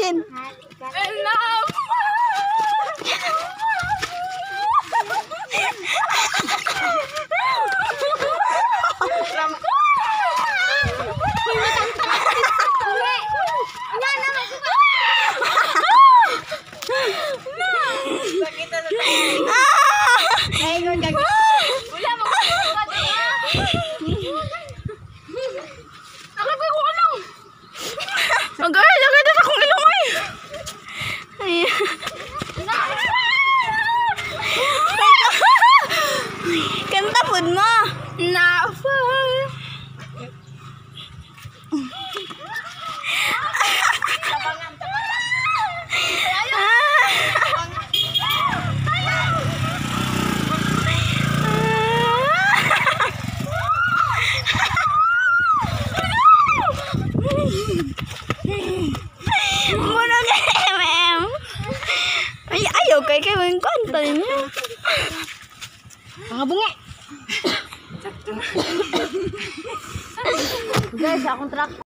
Chin. Lagay na sa kong ilong ay. Kanta po mo. Ayaw kay yung kanta niya. Mga bungi. Guys, akong truck.